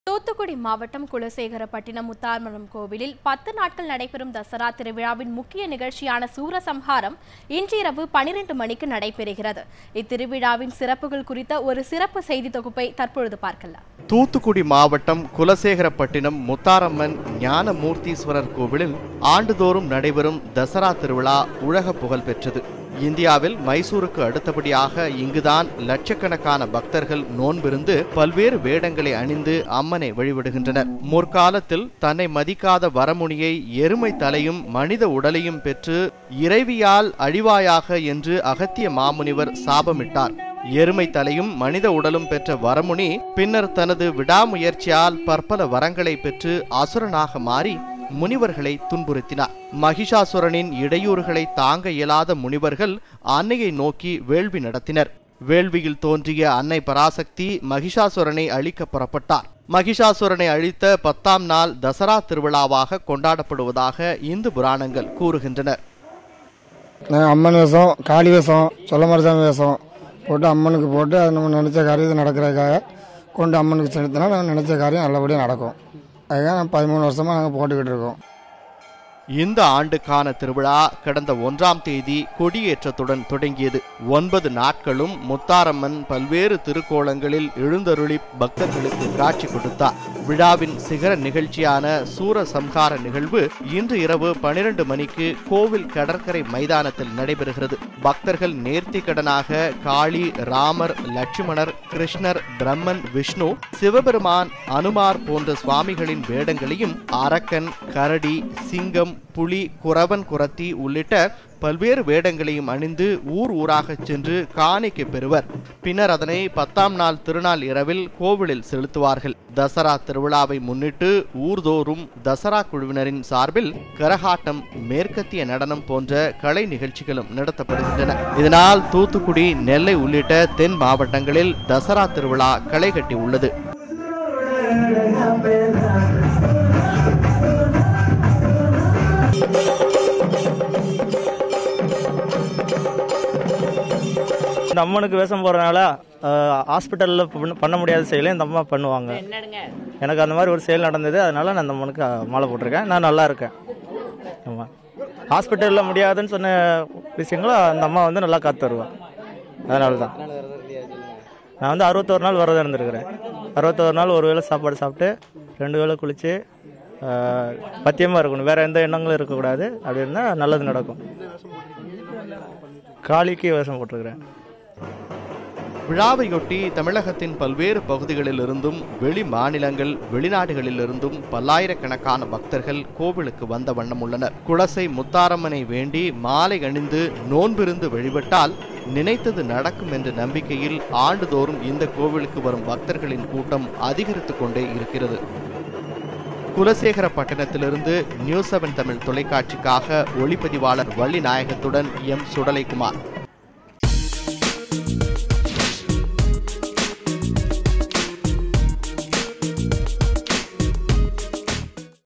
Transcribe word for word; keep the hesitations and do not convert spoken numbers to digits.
தூத்துக்குடி மாவட்டம் குலசேகரப்பட்டினம் முத்தாரம்மன் கோவிலில் பத்து நாட்கள் நடைபெறும் தசரா திருவிழாவின் முக்கிய நிகழ்ச்சியான சூரசம்ஹாரம் இன்றிரவு பனிரெண்டு மணிக்கு நடைபெறுகிறது. இத்திருவிழாவின் சிறப்புகள் குறித்த ஒரு சிறப்பு செய்தி தொகுப்பை தற்பொழுது பார்க்கலாம். தூத்துக்குடி மாவட்டம் குலசேகரப்பட்டினம் முத்தாரம்மன் ஞானமூர்த்தீஸ்வரர் கோவிலில் ஆண்டுதோறும் நடைபெறும் தசரா திருவிழா உலக புகழ் பெற்றது. இந்தியாவில் மைசூருக்கு அடுத்தபடியாக இங்குதான் லட்சக்கணக்கான பக்தர்கள் நோன்பிருந்து பல்வேறு வேடங்களை அணிந்து அம்மனை வழிபடுகின்றனர். முற்காலத்தில் தன்னை மதிக்காத வரமுனியை எருமை தலையும் மனித உடலையும் பெற்று இறைவியால் அழிவாயாக என்று அகத்திய மாமுனிவர் சாபமிட்டார். எருமை தலையும் மனித உடலும் பெற்ற வரமுனி பின்னர் தனது விடாமுயற்சியால் பற்பல வரங்களை பெற்று அசுரனாக மாறி முனிவர்களை துன்புறுத்தினார். மகிஷாசுரனின் இடையூறுகளை தாங்க இயலாத முனிவர்கள் அன்னையை நோக்கி வேள்வி நடத்தினர். வேள்வியில் தோன்றிய அன்னை பராசக்தி மகிஷாசுரனை அழிக்க புறப்பட்டார். மகிஷாசுரனை அழித்த பத்தாம் நாள் தசரா திருவிழாவாக கொண்டாடப்படுவதாக இந்து புராணங்கள் கூறுகின்றன. அம்மன் வேஷம், காளி வேஷம், சொல்லமரசாமி வேஷம் போட்டு அம்மனுக்கு போட்டு அது நம்ம நினைச்ச காரியம் நடக்கிறதுக்காக கொண்டு அம்மனுக்கு செலுத்தினா நம்ம நினைச்ச காரியம் நல்லபடியாக நடக்கும். அதுக்காக நம்ம பதிமூணு வருஷமா நாங்கள் போட்டுக்கிட்டு இருக்கோம். இந்த ஆண்டுக்கான திருவிழா கடந்த ஒன்றாம் தேதி கொடியேற்றத்துடன் தொடங்கியது. ஒன்பது நாட்களும் முத்தாரம்மன் பல்வேறு திருக்கோலங்களில் எழுந்தருளி பக்தர்களுக்கு காட்சி கொடுத்தார். விழாவின் சிகர நிகழ்ச்சியான சூரசம்ஹார நிகழ்வு இன்று இரவு பனிரெண்டு மணிக்கு கோவில் கடற்கரை மைதானத்தில் நடைபெறுகிறது. பக்தர்கள் நேர்த்தி கடனாக காளி, ராமர், லட்சுமணர், கிருஷ்ணர், பிரம்மன், விஷ்ணு, சிவபெருமான், அனுமார் போன்ற சுவாமிகளின் வேடங்களையும் அரக்கன், கரடி, சிங்கம், புலி, குறவன், குரத்தி உள்ளிட்ட பல்வேறு வேடங்களையும் அணிந்து ஊர் ஊராக சென்று காணிக்கை பெறுவர். பின்னர் அதனை பத்தாம் நாள் திருநாள் இரவில் கோவிலில் செலுத்துவார்கள். தசரா திருவிழாவை முன்னிட்டு ஊர்தோறும் தசரா குழுவினரின் சார்பில் கரகாட்டம், மேற்கத்திய நடனம் போன்ற கலை நிகழ்ச்சிகளும் நடத்தப்படுகின்றன. இதனால் தூத்துக்குடி, நெல்லை உள்ளிட்ட தென் மாவட்டங்களில் தசரா திருவிழா களை கட்டி உள்ளது. இந்த அம்மனுக்கு வேஷம் போடுறதுனால ஹாஸ்பிட்டலில் பண்ண முடியாத செயலை இந்த அம்மா பண்ணுவாங்க. எனக்கு அந்த மாதிரி ஒரு செயல் நடந்தது, அதனால நான் இந்த அம்மனுக்கு மாலை போட்டிருக்கேன். நான் நல்லா இருக்கேன். ஆமாம், ஹாஸ்பிட்டலில் முடியாதுன்னு சொன்ன விஷயங்களும் அந்த அம்மா வந்து நல்லா காத்து வருவேன். அதனால தான் நான் வந்து அறுபத்தோரு நாள் விரதம் இருந்திருக்கிறேன். அறுபத்தோரு நாள் ஒரு வேளை சாப்பாடு சாப்பிட்டு ரெண்டு வேளை குளித்து பத்தியமாக இருக்கணும். வேறு எந்த எண்ணங்களும் இருக்கக்கூடாது. அப்படி இருந்தால் நல்லது நடக்கும். காளிக்கு வேஷம் போட்டிருக்கிறேன். விழாவையொட்டி தமிழகத்தின் பல்வேறு பகுதிகளிலிருந்தும் வெளி மாநிலங்கள், வெளிநாடுகளிலிருந்தும் பல்லாயிரக்கணக்கான பக்தர்கள் கோவிலுக்கு வந்த வண்ணம் உள்ளனர். குலசை முத்தாரம்மனை வேண்டி மாலை அணிந்து நோன்பிருந்து வழிபட்டால் நினைத்தது நடக்கும் என்ற நம்பிக்கையில் ஆண்டுதோறும் இந்த கோவிலுக்கு வரும் பக்தர்களின் கூட்டம் அதிகரித்து கொண்டே இருக்கிறது. குலசேகரப்பட்டினத்திலிருந்து நியூஸ் செவன் தமிழ் தொலைக்காட்சிக்காக ஒளிப்பதிவாளர் வள்ளி நாயகத்துடன் எம் சுடலைக்குமார்.